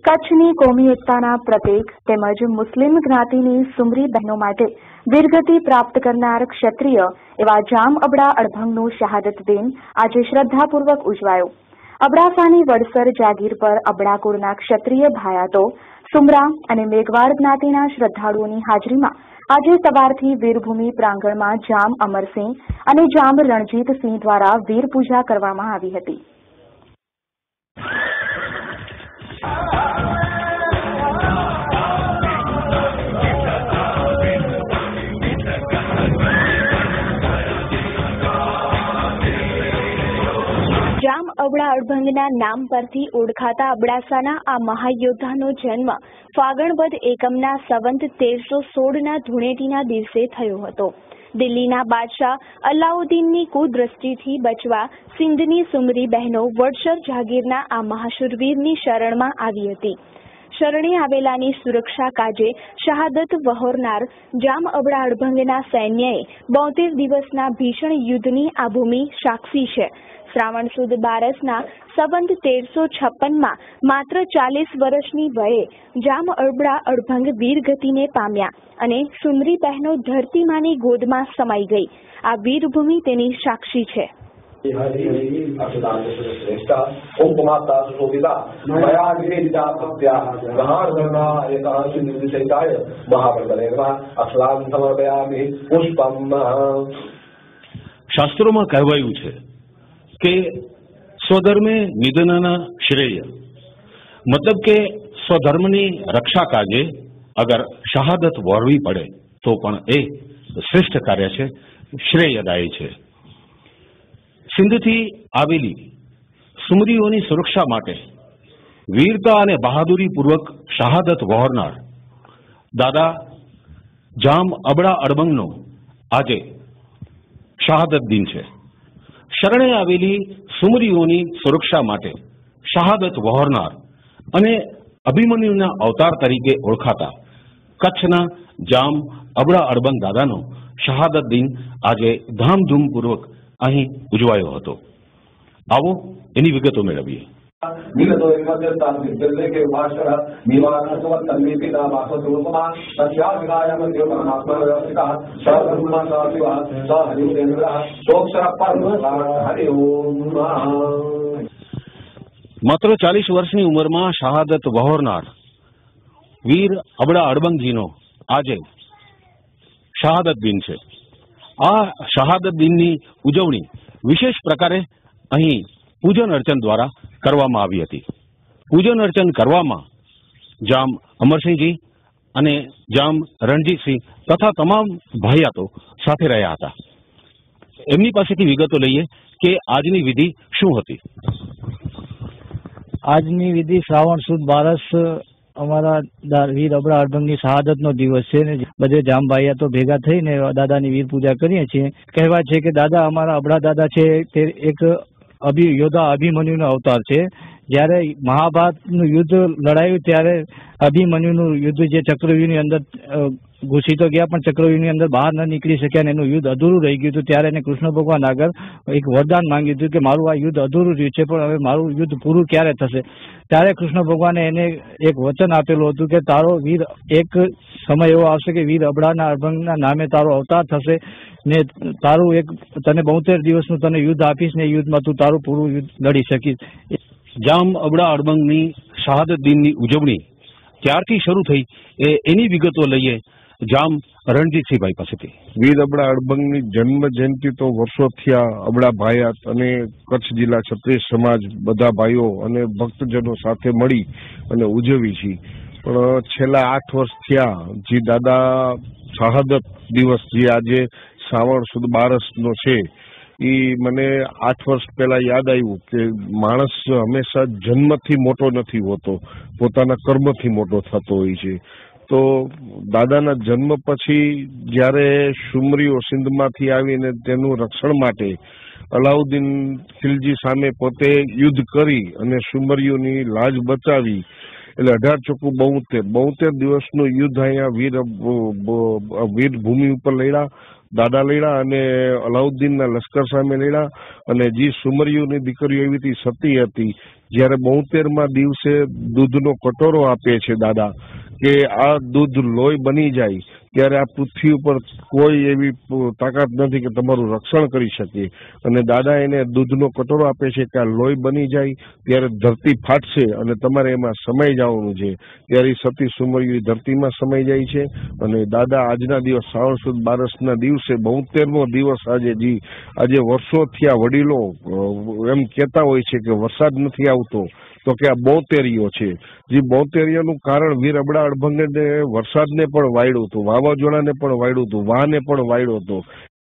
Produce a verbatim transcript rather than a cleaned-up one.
કચ્છની કોમી એકતાના પ્રતીક તેમજ મુસ્લિમ જ્ઞાતિની સુમરી બહેનો માટે વીરગતિ પ્રાપ્ત કરનાર ક્ષત્રિય એવા જામ અબડા અડભંગનું શહાદત દિન આજે શ્રદ્ધાપૂર્વક ઉજવાયો। અબડાસાની વડસર જાગીર પર અબડા કુળના ક્ષત્રિય ભાયાતો સુમરા અને મેઘવાળ જ્ઞાતિના શ્રદ્ધાળુઓની હાજરીમાં આજે સવારથી વીરભૂમિ પ્રાંગણમાં જામ અમરસિંહ અને જામ રણજીતસિંહ દ્વારા વીર પૂજા કરવામાં આવી હતી। જામ અબડા અડભંગના નામ પરથી ઓળખાતા અબડાસાના આ મહાયોદ્ધાનો જન્મ ફાગણ વદ એકમના સંવંત તેરસો સોળના ધૂળેટીના દિવસે થયો હતો। દિલ્હીના બાદશાહ અલાઉદ્દીનની કુદ્રષ્ટિથી બચવા સિંધની સુમરી બહેનો વડસર જાગીરના આ મહાશુરવીરની શરણમાં આવી હતી। શરણે આવેલાની સુરક્ષા કાજે શહાદત વહોરનાર જામ અબડા અડભંગના સૈન્યએ બોતેર દિવસના ભીષણ યુદ્ધની આ ભૂમિ સાક્ષી છે। શ્રાવણ સુદ બારસના સંવંત તેરસો છપ્પનમાં માત્ર ચાલીસ વર્ષની વયે જામ અબડા અડભંગ વીરગતિને પામ્યા અને સુમરી બહેનો ધરતીમાની ગોદમાં સમાઈ ગઈ। આ વીરભૂમિ તેની સાક્ષી છે। શાસ્ત્રોમાં કહેવાયું છે કે સ્વધર્મે નિધનના શ્રેય, मतलब કે સ્વધર્મની રક્ષા કાજે અગર શહાદત વહોરવી પડે તો પણ એ શ્રેષ્ઠ કાર્ય છે, શ્રેયદાયી છે। સિંધથી આવેલી સુમરીઓની સુરક્ષા માટે વીરતા અને બહાદુરી પૂર્વક શહાદત વહોરનાર દાદા જામ અબડા અડભંગનો આજે શહાદત દિન છે। શરણે આવેલી સુમરીઓની સુરક્ષા માટે શહાદત વહોરનાર અને અભિમન્યુના અવતાર તરીકે ઓળખાતા કચ્છના જામ અબડા અડભંગ દાદાનો શહાદત દિન આજે ધામધૂમપૂર્વક અહીં ઉજવાયો હતો। આવો એની વિગતો મેળવીએ। માત્ર ચાલીસ વર્ષની ઉંમરમાં શહાદત વહોરનાર વીર અબડા અડભંગજીનો આજે શહાદત દિન છે। આ શહાદત દિનની ઉજવણી વિશેષ પ્રકારે અહીં પૂજન અર્ચન દ્વારા કરવામાં આવી હતી। પૂજન અર્ચન કરવામાં જામ અમરસિંહજી અને જામ રણજીતસિંહ તથા તમામ ભાઈયાતો સાથે રહ્યા હતા। એમની પાસેથી વિગતો લઈએ કે આજની વિધિ શું હતી। આજની વિધિ શ્રાવણ સુદ બારસ અમારા વીર અબડા અડભંગની શહાદતનો દિવસ છે ને બધે જામ ભાઈયાતો ભેગા થઈને દાદાની વીર પૂજા કરીએ છીએ। કહેવાય છે કે દાદા અમારા અબડા દાદા છે તે એક અભિ યોદ્ધા અભિમન્યુનો અવતાર છે। જ્યારે મહાભારતનું યુદ્ધ લડાયું ત્યારે અભિમન્યુનું યુદ્ધ જે ચક્રવ્યૂહની અંદર ઘૂસી તો ગયા પણ ચક્રવ્યૂહની અંદર બહાર ન નીકળી શક્યા અને એનું યુદ્ધ અધૂરું રહી ગયું હતું। ત્યારે એને કૃષ્ણ ભગવાન આગળ એક વરદાન માંગ્યું હતું કે મારું આ યુદ્ધ અધૂરું રહ્યું છે પણ હવે મારું યુદ્ધ પૂરું ક્યારે થશે। ત્યારે કૃષ્ણ ભગવાને એને એક વચન આપેલું હતું કે તારો વીર એક સમય એવો આવશે કે વીર અબડાના અડભંગના નામે તારો અવતાર થશે ને તારું એક તને બોતેર દિવસનું તને યુદ્ધ આપીશ ને યુદ્ધમાં તું તારું પૂરું યુદ્ધ લડી શકીશ। જામ અબડા અડભંગની શહાદત દિનની ઉજવણી ક્યારથી શરૂ થઈ એ એની વિગતો લઈએ જામ રણજીતસિંહભાઈ પાસેથી। વીર અબડા અડભંગની જન્મ જયંતિ તો વર્ષો થયા અબડા ભાયાત અને કચ્છ જિલ્લા ક્ષત્રિય સમાજ બધા ભાઈઓ અને ભક્તજનો સાથે મળી અને ઉજવી છે। પણ છેલ્લા આઠ વર્ષ થયા જે દાદા શહાદત દિવસ જે આજે શ્રાવણ સુદ બારસનો છે એ મને આઠ વર્ષ પહેલા યાદ આવ્યું કે માણસ હંમેશા જન્મથી મોટો નથી હોતો, પોતાના કર્મથી મોટો થતો હોય છે। તો દાદાના જન્મ પછી જ્યારે સુમરીઓ સિંધમાંથી આવીને તેનું રક્ષણ માટે અલાઉદ્દીન ખિલજી સામે પોતે યુદ્ધ કરી અને સુમરીઓની લાજ બચાવી એટલે અઢાર ચોખ્ખું બોતેર બોતેર દિવસનું યુદ્ધ અહીંયા વીર વીર ભૂમિ ઉપર લડ્યા। દાદા લડ્યા અને અલાઉદ્દીનના લશ્કર સામે લડ્યા અને જે સુમરીઓની દીકરીઓ એવી હતી સતી હતી. જયારે બોતેરમાં દિવસે દૂધનો કટોરો આપે છે દાદા કે આ દૂધ લોહી બની જાય ત્યારે આ પૃથ્વી ઉપર કોઈ એવી તાકાત નથી કે તમારું રક્ષણ કરી શકે અને દાદા એને દૂધનો કટોરો આપે છે કે આ લોહી બની જાય ત્યારે ધરતી ફાટશે અને તમારે એમાં સમાઈ જવાનું છે. ત્યારે સતી સુમરીઓ ધરતીમાં સમાઈ જાય છે અને દાદા આજના દિવસ શ્રાવણ સુદ બારસના દિવસે બોતેરમો દિવસ આજે જી આજે વર્ષોથી આ વડીલો એમ કહેતા હોય છે કે વરસાદ નથી આવતો તો કે આ બોતેરીઓ છે. જે બોતેરીઓનું કારણ વીર અબડા અડભંગે વરસાદને પણ વાયડું હતું, વાવાઝોડાને પણ વાયડું હતું, વાહને પણ વાયડો હતો.